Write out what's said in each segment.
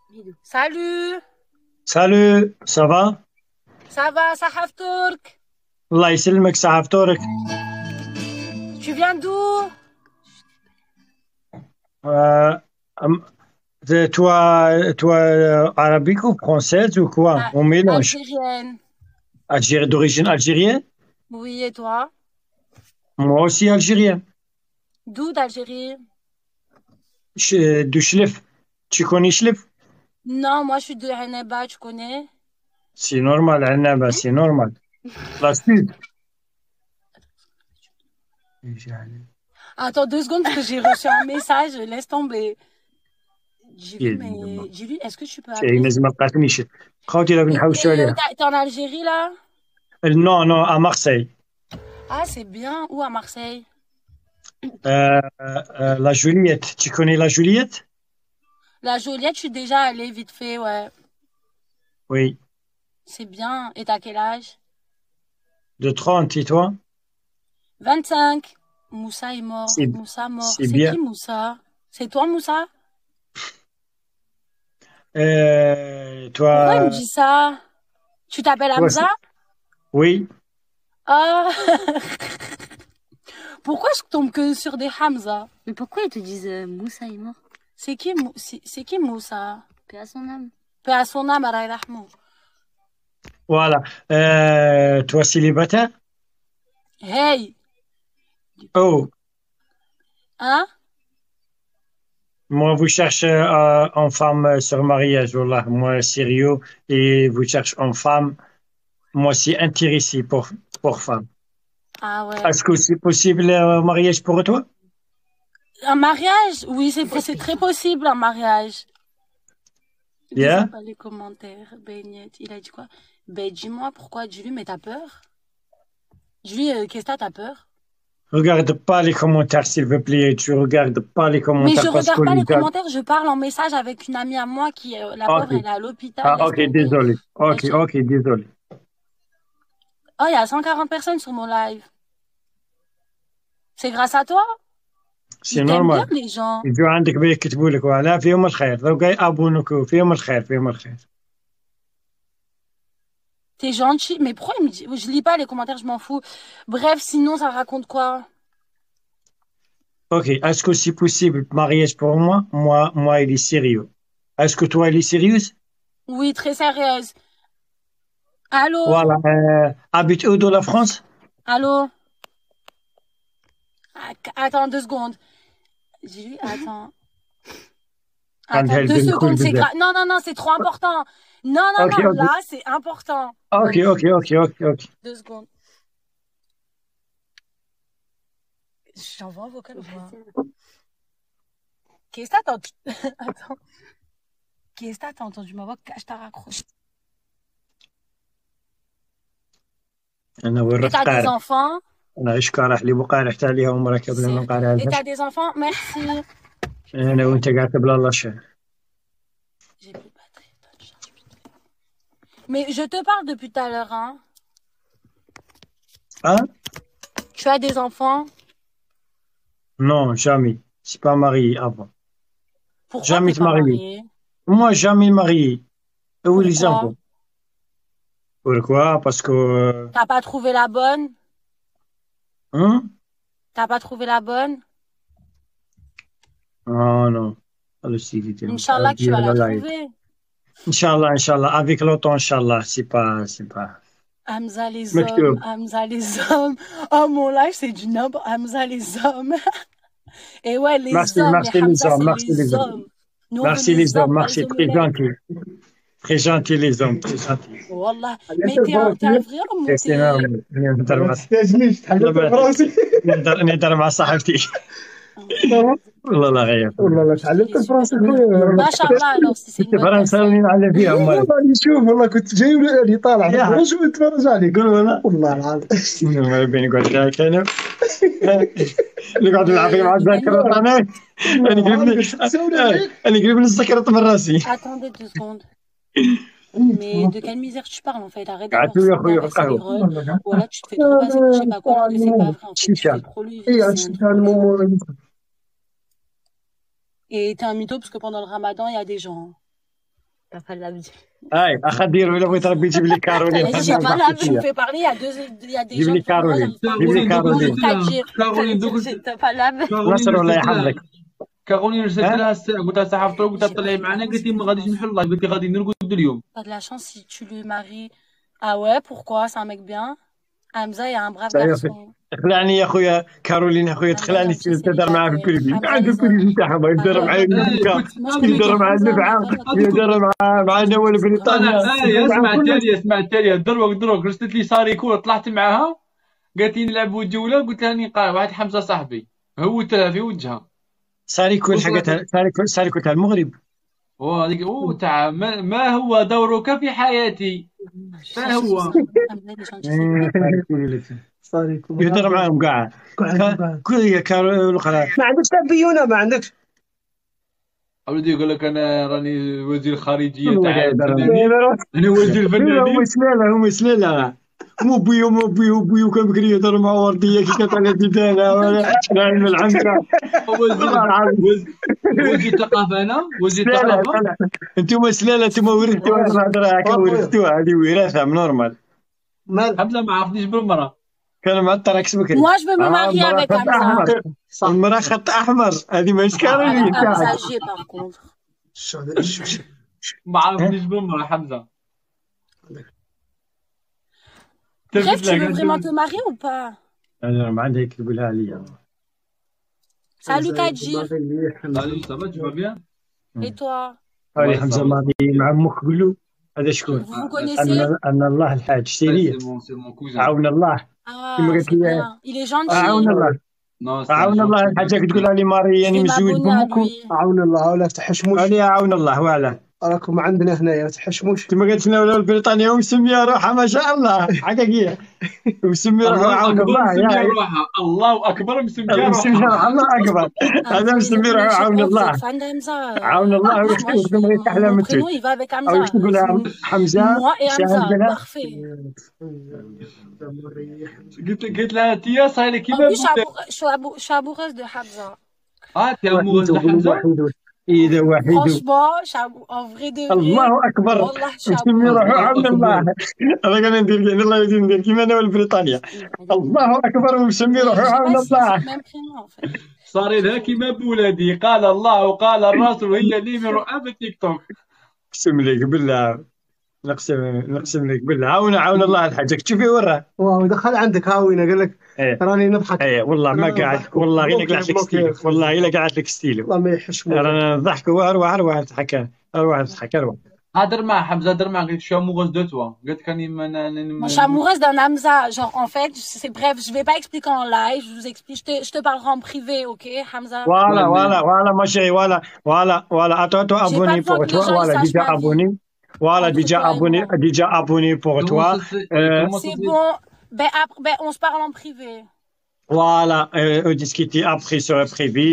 Salut, Salut, ça va? ça va, Sahaf Turk? الله يسلمك ساعة فطورك. Tu viens d'où? Euh, hum, toi, arabique ou française ou quoi? Ah, On mélange. algérienne. D'origine algérienne? Oui, et toi? Moi aussi algérien. D'où d'Algérie? De Chlef. Tu connais Chlef? Non, moi je suis de Henneba, tu connais? C'est normal, Annaba, c'est normal. La Sud. Attends 2 secondes parce que j'ai reçu un message, laisse tomber. J'ai lu, est-ce que tu peux شيء appeler? لازم ما بقاتنيش. خوتي لا بنحوسوا Et عليها. t'es en Algérie là? Non, non, à Marseille. Ah, c'est bien. Où à Marseille? La Juliette. Tu connais la Juliette? La Joliette, je suis déjà allée vite fait, ouais. Oui. C'est bien. Et t'as quel âge? De 30, et toi? 25. Moussa est mort. C'est Moussa mort. c'est C'est qui bien. Moussa? C'est toi Moussa? Pourquoi il me Toi, dit ça? Tu t'appelles toi, Hamza? oui. Ah, pourquoi je tombe que sur des Hamza? Mais pourquoi ils te disent Moussa est mort? C'est qui Moussa? Paix à son âme. Paix à son âme, Allah yarhamou. Voilà. Toi, célibataire? Hey, Oh, hein? moi, vous cherchez une femme sur mariage, voilà. Moi, sérieux, et vous cherchez une femme. Moi, c'est intéressé pour femme. Ah ouais. Est-ce que c'est possible mariage pour toi? Un mariage? Oui, c'est très possible, un mariage. Lisons Yeah? pas les commentaires. Beignet, il a dit quoi? Ben, dis-moi pourquoi, dis-lui, mais t'as peur? Dis-lui, qu'est-ce que t'as peur? Regarde pas les commentaires, s'il vous plaît. Tu regardes pas les Mais je commentaires parce que regarde pas les les gens... commentaires, je parle en message avec une amie à moi qui, la Ok. pauvre, elle est à l'hôpital, Ah, laisse ok, tomber. désolé. Ok, Wesh. ok, désolé. Oh, il y a 140 personnes sur mon live. C'est grâce à toi? C'est Ils t'aiment bien, normal. les gens. يجوا عندك بيكتبوا لك ولا فيهم الخير لو جاي ابونك فيهم الخير فيهم الخير. T'es gentil. Mais pourquoi il me dit... Je lis pas les commentaires, je m'en fous. Bref, sinon, ça raconte quoi? Ok, est-ce que c'est possible mariage pour moi? Moi, il est sérieux. Est-ce que toi, il est sérieuse? Oui, très sérieuse. Allô? Voilà. Habite où dans la France? Allô? Ah, attends 2 secondes. J'ai lu, attends. Attends, عندها 2 secondes, البنكول c'est بزاف. grave. Non, non, non, c'est trop important. Non, non, Ok, non, ok. là, c'est important. Ok, ok, ok, ok, ok. 2 secondes. J'envoie un vocal ou pas? Qu'est-ce que t'as entendu? Attends. Qu'est-ce que t'as entendu ma voix? Je t'ai raccroché. انا Et ورث t'as des قارح. enfants? انا غير قارح اللي بقارح تاع عليها ومرك قبل ما C'est... نقارع Et t'as لهاش. des enfants? Merci. انا وانت قاعد بلا الله شاء. J'ai plus de batterie. Attends, je charge vite fait. Mais je te parle depuis tout à l'heure, hein. Hein? Tu as des enfants? Non, jamais. Je suis pas marié avant. Pourquoi Jamais t'es te pas marié. marié? Moi, jamais marié. Où les Pourquoi? enfants? Pourquoi? Parce que T'as pas trouvé la bonne? hein? T'as pas trouvé la bonne? Ah non. Allah s'il Inch'Allah que tu vas la trouver. Inch'Allah, avec le temps, Inch'Allah, c'est pas. Hamza les hommes, مكتوب. Hamza les hommes. Oh, mon live, c'est du noble. Hamza les hommes. Et ouais, les Merci, hommes, les merci les Hamza, hommes, c'est merci les les hommes. hommes. Nous, on veut Merci les les hommes, hommes, pas les merci, très omelettes. gentil. Très gentil les hommes, très gentil. Wallah. Mais t'es un vrai homme ou C'est énorme. t'es... نقدر مع صاحبتي. والله لا غير. والله لا Je تعلمت suis super الفرنسي bien. خويا. Machallah, alors, si c'est une كنت bonne فرنساوي personne. على فيها إيه امال. والله شوف والله كنت جاي ولي طالع في يا. الفرنسي ونتفرج عليك قول ولا. والله العظيم. ما بين يقعد ذاك انا اللي قاعد نلعب مع De quelle... الذاكرة انا انا قريب نتذكرت من راسي. Attendez 2 secondes. Mais de quelle misère tu parles en fait? Arrête قعدتوا يا خويا في d'inverser les القهوة. rôles. Ou alors tu te fais trop passer pour je sais pas quoi, alors que c'est pas vrai en fait. Tu شيشة. fais trop le ايه vice, c'est un هادشي truc تاع de fou. المهم. Et t'es un mytho parce que pendant le ramadan, il y a des gens. T'as pas l'habitude. هاي اخدير ولا بغيت ربي يجيب لي T'as كارولين dit, خلينا j'ai pas نضحك là, tu me فيها. fais parler, il y a des جيب gens لي devant moi, كارولين j'arrive pas à جيب لي comprendre. كارولين دوك كارولين قلت لها T'as كارولين دوك قلت pas l'habitude. كارولين نصر الله رسلت لها يحفظك. كارولين رسلت ها لها الساعة قلت لها ساعة فطور قلت لها J'ai pas طلعي fait معنا la قالت لي ما غاديش نحل الله قلت لي غادي نرقد اليوم. T'as de la chance si tu le maries. Ah ouais, pourquoi? C'est un mec bien. Hamza, il y a un brave صحيح garçon. تخلعني يا خويا كارولين يا خويا Hamza, تخلعني gentil, تدار معاه في célibataire. البريفي Hamza, عنده les البريفي hommes. تاعها بغا Ah يدار ouais, مع ouais. الملكة écoute Moi, je connais يدار que مع Hamza, mais النفعة voilà. يدار مع نوال Ils sont vraiment بريطانيا mauvais. انا يدار مع كل سمعت لي دروك رسلت لي صاري كورة طلعت معاها قالت لي نلعبوا جولة قلت لها راني قاعد واحد حمزة صاحبي هوت لها في وجهها ساريكو الحاجات ساريكو تاع المغرب وهذيك تاع ما هو دورك في حياتي ما Cherche هو ça. Hamza, il est gentil, célibataire. صار يكون يهضر معاهم كاع كل كارول الاخرى ما عندكش تبيونه ما عندكش ولدي يقول لك انا راني وزير خارجيه والله تاع يهضر الفنانين انا وزير هما الفنانين سلاله سلاله مو بيو كان بكري يهضر مع ورديه كي كانت على ديدانا ولا نعلم العنكه والله العظيم وزير ثقافه انا وزير سلاله ثقافه سلاله انتم سلاله انتم ورثتوها الهضره هكا ورثتوها هذه وراثه نورمال مال حمزه ما عرفنيش بالمره كان مع التراكس بكري Moi, je veux me marier المراه avec خط Hamza. احمر المراه خط احمر هذه ماشي كارولين Hamza تاعك G, par contre. شو هذا الشوشة ما عرفنيش بالمره حمزه Bref, tu veux vraiment te marier ou pas? انا ما عندي يكتبوا لها عليا Salut Kadjir. Salut, ça va, tu vas bien? Et toi? هاي Ouais, حمزه ça va. ماضي مع امك قول هذا شكون Vous vous connaissez? ان الله الحاج سيريه C'est mon cousin. عون الله Ah, كما قلت c'est لي bien. Il est gentil. عون الله Non, c'est un عون الله gentil الحاجه mec. تقولها لي ماري Je يعني vais مزوج m'abonner à بامك lui. عون الله ولا تحشموش علي عون الله وعلا راكم عندنا هنايا ما تحشموش كما قالت لنا ولا بريطانيا ومسميه روحها ما شاء الله حقيقيه ومسمي روحها الله عون أكبر الله مسميه يا روحها الله أكبر مسميه مسمي روحها روحها الله اكبر هذا مسمي روحه عون Vous الله êtes fan d'Hamza. عون الله Moi, ويخدم غير تحلى mon من prénom, il va avec او Hamza. ايش تقول لها حمزه Moi et شاهد Hamza. لها Parfait. قلت لها تيا صايره En كيما plus, بوتك je suis amoureuse de Hamza. تي اموغوز لحمزه وحيد اذا وحيد Franchement, en vrai de vrai. الله اكبر والله je suis مسمي amoureuse. روحه عون الله انا كان ندير كاين الله يدير ندير كيما انا والبريطانيا الله اكبر ومسمي Mais روحه je sais عون pas si c'est الله le même prénom en fait. صار لها كيما بولادي قال الله وقال الرسول وهي اللي من رؤى التيك توك اقسم لك بالله نقسم لك بالله عون الله الحاج تشوفي وراه واو دخل عندك هاوينا قال لك ايه راني نضحك ايه والله ما قاعد والله غير قاعد لك ستيلو والله غير قاعد لك ستيلو والله ما يحشموش رانا نضحك واروح تضحك اروح تضحك اروح هدر مع حمزه هدر مع قلت شو اموغوز دو توا قلت راني Moi, je suis amoureuse d'un Hamza. Genre, en fait, c'est bref, je vais pas expliquer en live. Je vous explique. Je te parlerai en privé, ok, Hamza? voilà ma chérie voilà attends abonné besoin pour que toi les gens, voilà ils déjà sachent ma vie. abonné voilà Entre toi et moi. déjà abonné pour toi C'est bon. Ben, on se parle en privé. voilà discuter après sur le privé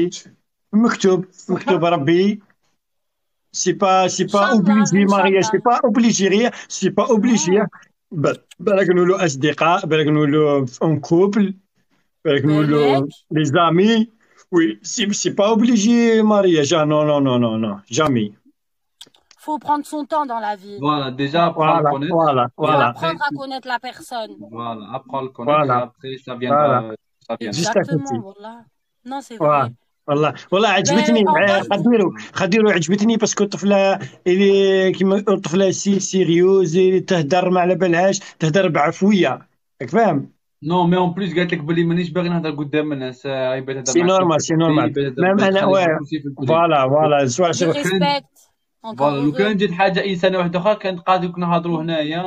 مكتوب ربي c'est pas obligé mariage c'est pas obligé rien c'est pas obligé بالك نقولوا اصدقاء بالك نقولوا en couple بالك نقولوا les amis oui c'est pas obligé mariage non jamais Faut prendre son temps dans la vie. Voilà, déjà apprendre à le connaître. Faut apprendre à connaître la personne. Voilà, apprendre à le connaître et après ça viendra. Exactement, voilà. Non, c'est vrai. والله عجبتني خديرو عجبتني باسكو الطفله اللي كيما الطفله سيريوز تهدر ما على بالهاش تهدر بعفويه راك فاهم نو مي اون بليس قالت لك بلي مانيش باغي نهضر قدام الناس عيبات هضر سي نورمال مام انا فوالا سؤال فوالا لو كان جات حاجه انسانه واحده اخرى كانت قاعد نهضروا هنايا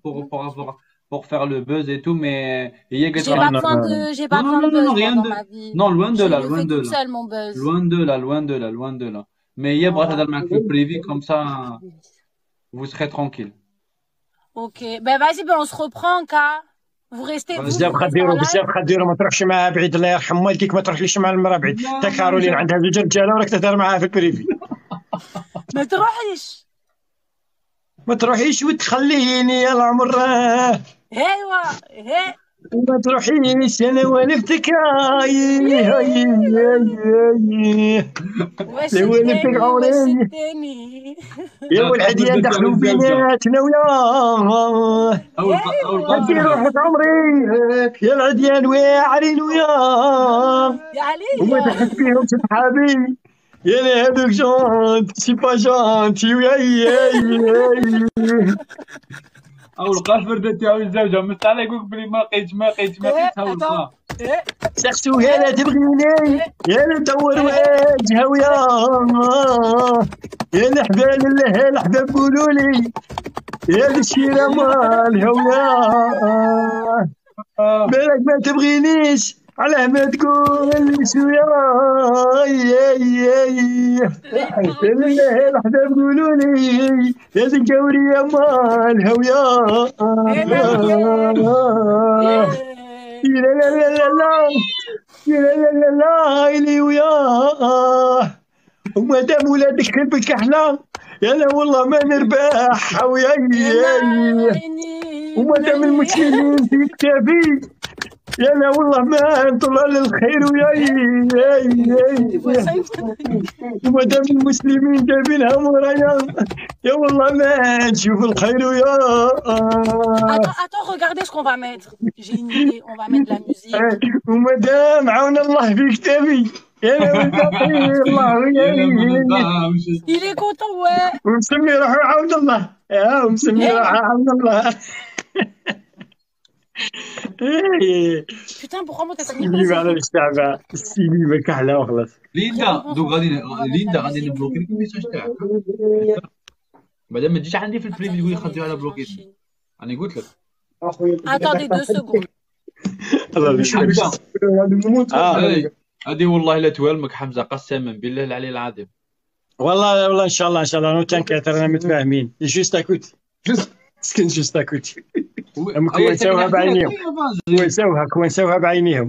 pour faire le buzz et tout mais j'ai pas besoin de buzz dans ma vie. Non, loin de là, loin de là. Seul mon buzz. Loin de là. Mais هي بغات تهضر معك في البريفي comme ça vous serez tranquille. OK. Ben vas-y, on se reprend Ka. Vous restez بزاف خديرو ما تروحش معاها بعيد الله يرحم والديك ما تروحليش مع المراه بعيد تا كارولين عندها زوج رجاله وراك تهضر معاها في البريفي ما تروحيش وتخليني يا العمر ايوا وما تروحيش انا والفتك واش لو والفتك الثاني عمري واش الثاني يا والعديان دخلوا بيناتنا وياه هدي روحك عمري يا العديان واعرين وياه يا وما علي تحس فيهم صحابي يا لا هذوك جونت سي با جونتي او القاف بردت يا الزوجه مستعلى يقول بلي ما لقيتش ما لقيتش ما لقيتش هاو القاف سقسو يا لا تبغيني يا لا دور وجهه وياه يا الحبال الله الحباب قولوا لي يا الشيره مالها وياه بالك ما تبغينيش علاه ما تقول شويا الله الحباب قولوا لي يا الجوريه مالها وياه لا لا لا لا لا لا لا لا لا إلي وياه وما دام ولادك خلبك أحلى يلا والله ما نربح وما دام المسلمين في كتافي يلا والله ما نطلع للخير وما دام المسلمين جايبينها مورايا يا والله ما نشوف الخير Attends, regardez ce qu'on va mettre. J'ai une idée, on va mettre de la musique. وما دام عون الله في كتافي يا الله Il est content, ouais. ومسمي روحه عون الله ومسمي روحه عون الله Putain, pourquoi moi t'as pas mis سيدي على الشعب سيدي ما كحله وخلاص ليندا دوك غادي نبلوكي لك الميساج تاعك بعدا ما تجيش عندي في البريفي تقول لي خديو على بلوكيتني انا قلت لك Attendez 2 secondes. الله يشوفك هذه والله لا توالمك حمزه قسما بالله العلي العظيم والله ان شاء الله نو تنكيت رانا متفاهمين جوست اكوتي سكن جوست اكوتي كويسوها بعينيهم كويسوها بعينيهم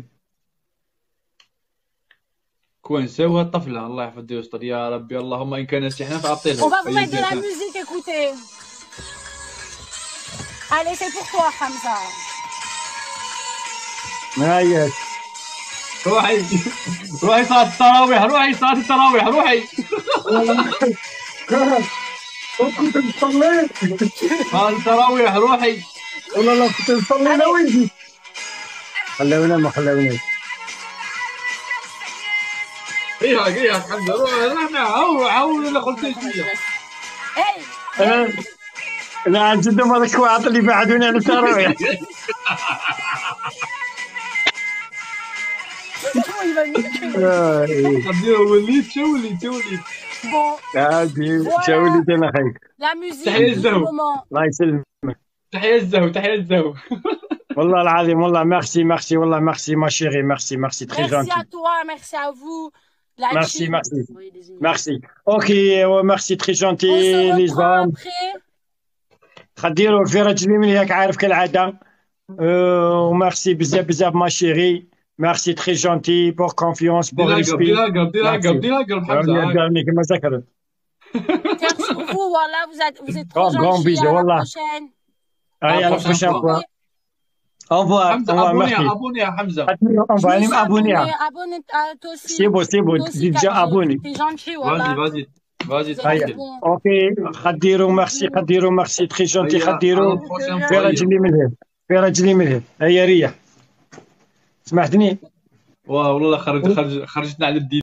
كويسوها الطفله الله يحفظ ويستر يا ربي اللهم ان كان استحنا فاعطيه On va vous mettre de la musique, écoutez. Allez, c'est pour toi, Hamza. هاي روحي صلاة التراويح روحي صلاة التراويح روحي كنت نصلي صلاة التراويح روحي والله كنت نصلي انا ويجي خلونا ما خلوناش ايه حمزه روح معاه عاود ولا قلت شويه لا عن جد هذاك واحد اللي بعدونا على التراويح وليت Bon, عادي شاولي انا خيك la musique تحية du الزهو. moment. الله يسلمك تحية الزهو والله العظيم والله ميرسي والله ميرسي ما شيري ميرسي تري Merci جونتي à toi, merci à vous. La ميرسي team. Envoyez des images. ميرسي اوكي ميرسي تري On جونتي se لي reprend زام après. خديروا في رجلي من هيك عارف كالعاده وميرسي بزاف ما شيري ميرسي تري جونتي بور كونفيونس بور ريسبي دي لاقرب حمزه كما ذكرت Merci beaucoup, voilà, vous êtes trop Grand gentils. bisous, À la voilà. prochaine. à la prochaine fois au revoir حمزه ابوني يا حمزه on va aller m'abonner Abonne à toi aussi. c'est bon Toi aussi, j'ai déjà Camille. abonné T'es gentil, voilà. vas-y Vous êtes هيا bon. اوكي خديروا ميرسي تري جونتي خديروا في رجلي من هنا هيا ريح سمعتني والله خرجتنا على الدين